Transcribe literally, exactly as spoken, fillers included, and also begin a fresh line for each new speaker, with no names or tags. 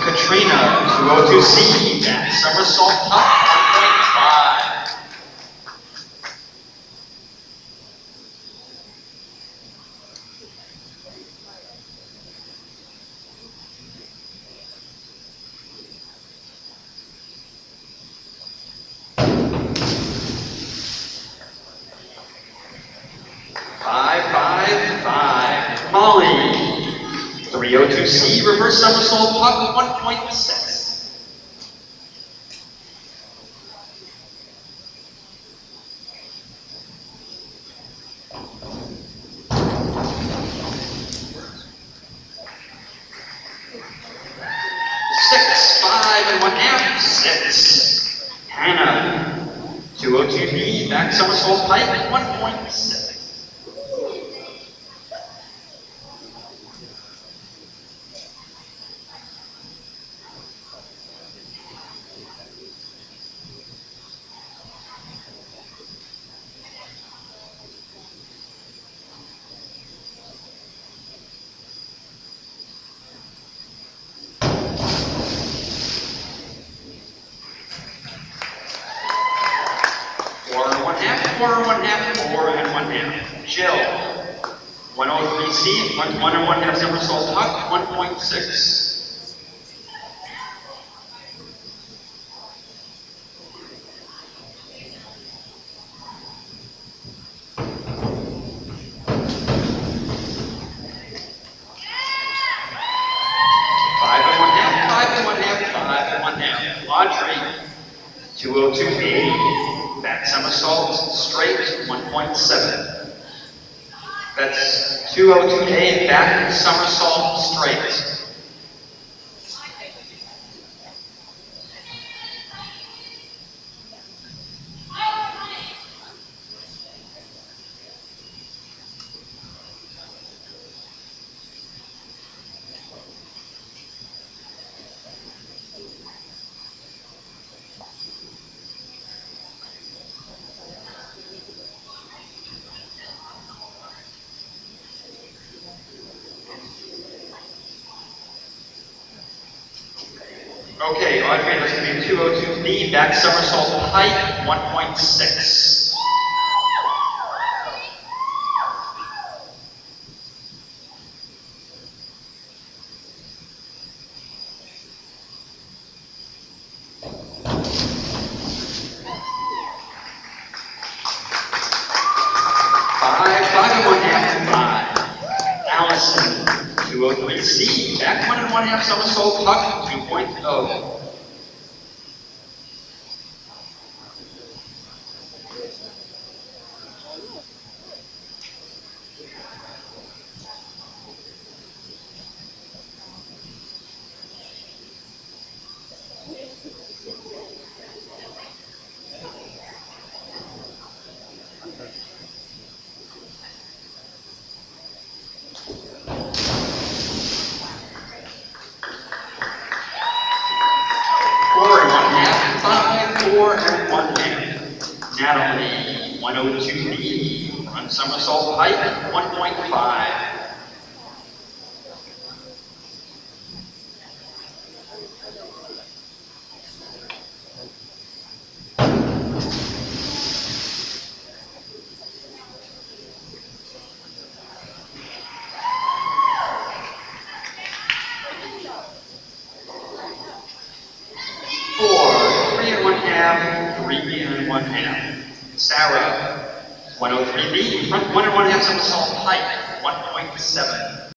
Katrina, two oh two C, back somersault top, one point five. Five, five, five. Molly, three oh two C, reverse somersault top, one point six. Six, five, and one half, six. Hannah, two oh two B, back somersault pike, one point six. Four and one half, four and one half, four and one half. Jill, one oh three C, one, one and one half somersault tuck, one point six. Five and one half, five and one half, five and one half. Audrey, two oh two B, back somersault, straight, one point seven. That's two oh two A, back somersault, straight. Okay, Audrey, that's going to be two oh two B, back somersault height, one point six. Five, five and one half, five. Allison, two oh three C, back one and one half somersault tuck, two point oh. Four and one half, five, four and one half. Natalie, one oh two B, run somersault height, one point five. Four, three and one half, three and one half. Sarah, one oh three B, front one and one half somersault height, one point seven.